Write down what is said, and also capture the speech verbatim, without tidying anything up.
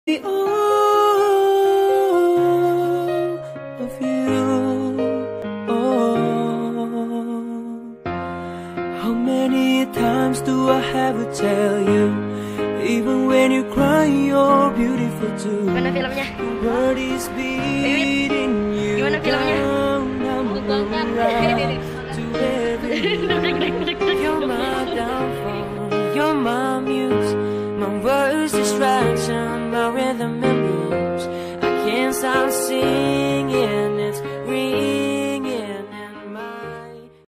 all of you. Oh, how many times do I have to tell you? Even when you cry, you're beautiful too. Gimana filmnya? The world is beating you. Gimana filmnya? You're my downfall, you're my muse, my worst distraction, my rhythm and blues. I can't stop singing.